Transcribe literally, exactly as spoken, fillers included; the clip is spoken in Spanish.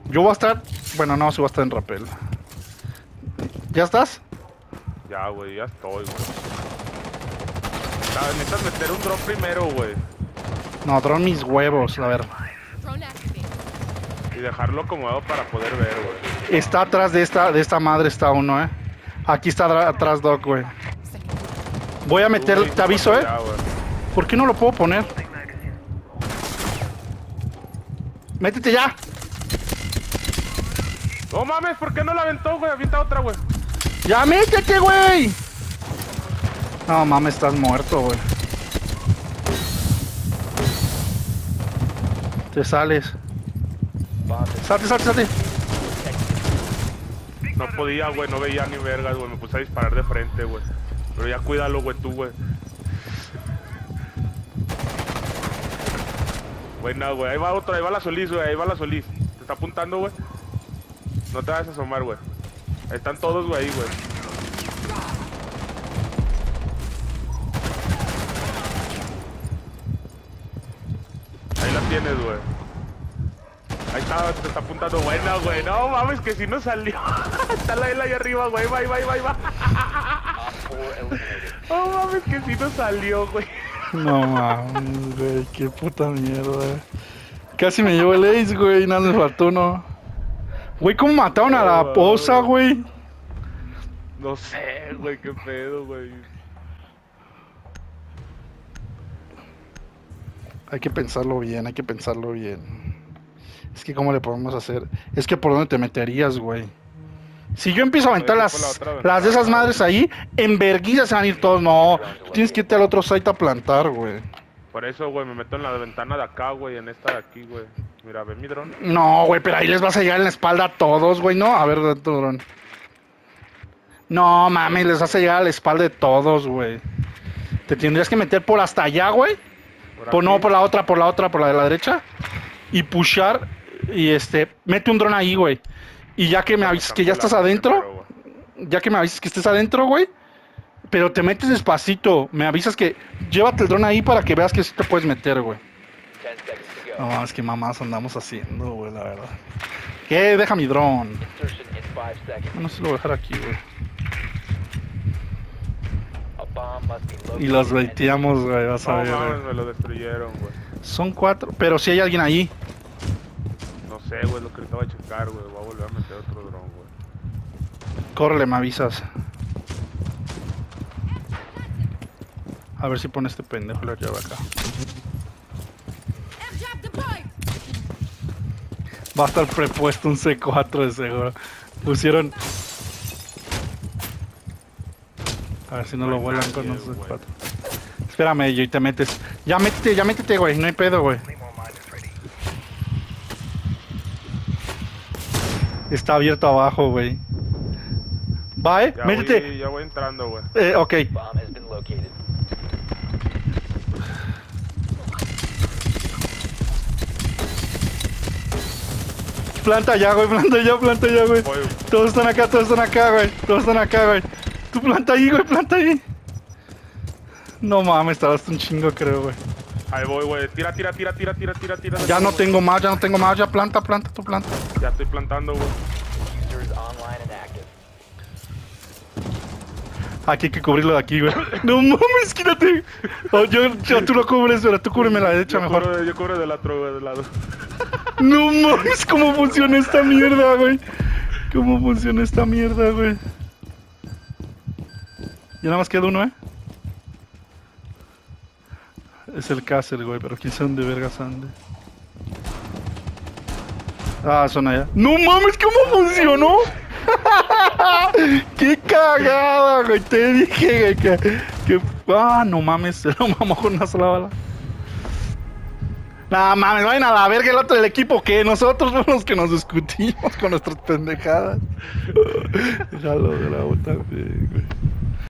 Yo voy a estar... Bueno, no, sí voy a estar en rappel. ¿Ya estás? Ya, güey, ya estoy, güey. Necesitas meter un drop primero, güey. No, dron mis huevos, a ver. Y dejarlo acomodado para poder ver, güey. Está atrás de esta, de esta madre, está uno, eh. Aquí está atrás, Doc, güey. Voy a meter, Uy, te aviso, eh. ya, ¿Por qué no lo puedo poner? Métete ya. No mames, ¿por qué no la aventó, güey? Avienta otra, güey. Ya métete, güey. No mames, estás muerto, güey. Te sales. Salte, salte, salte. No podía, güey, no veía ni vergas, güey. Me puse a disparar de frente, güey. Pero ya cuídalo, güey, tú, güey. Buena, güey. Ahí va otro, ahí va la Solís, güey. Ahí va la Solís. Te está apuntando, güey. No te vas a asomar, güey. Ahí están todos, güey, ahí, güey. Ahí la tienes, güey. Ahí está, te está apuntando. Buena, güey. No mames, que si no salió. Está la L ahí arriba, güey. Va, va, va, va. No mames, que si no salió, güey. No mames, güey. Qué puta mierda. Casi me llevo el ace, güey. Nada me faltó, no. Güey, ¿cómo mataron a la posa, güey? No sé, güey, qué pedo, güey. Hay que pensarlo bien, hay que pensarlo bien. Es que ¿cómo le podemos hacer? Es que ¿por dónde te meterías, güey? Si yo empiezo a aventar las, las de esas madres ahí, en verguilla se van a ir todos. No, tú tienes que irte al otro site a plantar, güey. Por eso, güey, me meto en la ventana de acá, güey, en esta de aquí, güey. Mira, ve mi dron. No, güey, pero ahí les vas a llegar en la espalda a todos, güey, ¿no? A ver, tu dron. No, mames, les vas a llegar a la espalda de todos, güey. Te tendrías que meter por hasta allá, güey. Por Por, no, por la otra, por la otra, por la de la derecha. Y pushar. Y este, mete un dron ahí, güey. Y ya que me avises que ya estás adentro. Ya que me avises que estés adentro, güey. Pero te metes despacito. Me avisas que. Llévate el dron ahí para que veas que sí te puedes meter, güey. No mames, qué mamás andamos haciendo, güey, la verdad. ¿Qué? Deja mi dron. No se lo voy a dejar aquí, güey. Y los baiteamos, güey, vas a No ver. mames, me lo destruyeron, güey. Son cuatro, pero si hay alguien ahí. No sé, güey, lo que ahorita voy a checar, güey. Voy a volver a meter otro dron, güey. Córrele, me avisas. A ver si pone este pendejo la llave acá. Va a estar prepuesto un C cuatro de seguro. Pusieron... A ver si no lo vuelan con un C cuatro. Espérame, yo y te metes. Ya métete, ya métete, güey. No hay pedo, güey. Está abierto abajo, güey. Va, eh. Ya Métete. voy, ya voy entrando, güey. Eh, ok. Planta ya, güey, planta ya, planta ya, güey. Voy. Todos están acá, todos están acá, güey. Todos están acá, güey. Tú planta ahí, güey, planta ahí. No mames, tardaste un chingo, creo, güey. Ahí voy, güey. Tira, tira, tira, tira, tira, tira, tira. Ya no tengo más, ya no tengo más. Ya planta, planta, tú planta. Ya estoy plantando, güey. Aquí hay que cubrirlo de aquí, güey. No mames, quítate. Oh, yo, yo, tú lo cubres, pero tú cúbreme la derecha Yo mejor. cubro, yo cubro del otro, güey, del lado. No mames, cómo funciona esta mierda, güey. Cómo funciona esta mierda, güey. Ya nada más queda uno, eh. Es el Cácer, güey, pero quién sabe dónde vergas ande. Ah, son allá. ¡No mames! ¿Cómo funcionó? ¡Qué cagada, güey! Te dije, güey, que, que... Ah, no mames, se lo mamó con una sola bala. No mames, vayan a la verga el otro del equipo, que nosotros somos los que nos discutimos con nuestras pendejadas. Déjalo de la bota, güey.